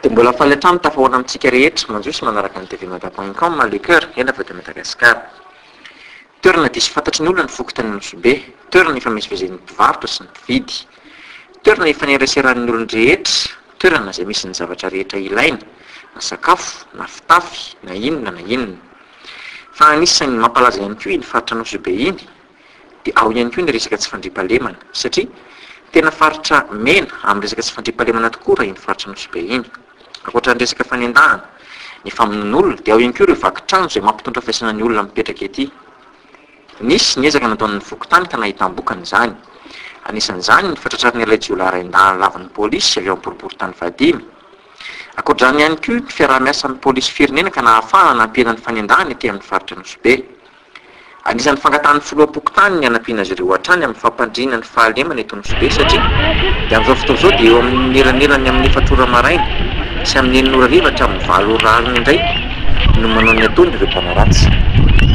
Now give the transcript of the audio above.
dia mbola faly hatrany tafahoana amintsika rehetra manjosy manaraka ny TV Matin.com le cœur ena avy eto Madagasikara. Toerana diso fantatry ny olona ny fokontany Nosy be, toerana ifamezivezen'ny mpivarotra sy ny mpividy, toerana ifanereseran'ny olona rehetra, toerana izay misy ny zavatra rehetra ilaina, na sakafo, na fitafy, na inona na inona. Fa anisan'ny mampalaza ihany koa iny faritra Nosy be iny dia ao ihany koa ny resaka tsy fandriampahalemana, satria tena faritra mena amin'ny resaka tsy fandriampahalemana tokoa raha iny faritra Nosy be iny. Ankoatra ny resaka fanendahana, ny famonoan'olona dia ao ihany koa ireo vakitrano izay mampitondra fiaisana ny olona mipetraka ety. Nisy ny ezaka nataon'ny fokontany ka nahitam-bokany izany. Anisan'izany ny fatratrarin'ny ilay jiolahy indahany lavan'ny pôlisy avy ao amin'ny boriboritany vadimy. Ankoatr'izany ihany koa ny fiaraha-miasa amin'ny pôlisy firenena ka nahafahana nampiana ny fanendahana ety amin'ny faritra Nosy be. Anisan'ny fangatahany filoham-pokotany ny hanampiana azy ireo hatrany amin'ny fampandriana ny fahalemana eto Nosy be satria dia amin'izao fotoana izao dia eo amin'ny elanelany amin'ny 4 ora maraina sy amin'ny 9 ora hariva hatramin'ny 5 ora alina indray no manao ny ataony ireo mpanaratsy.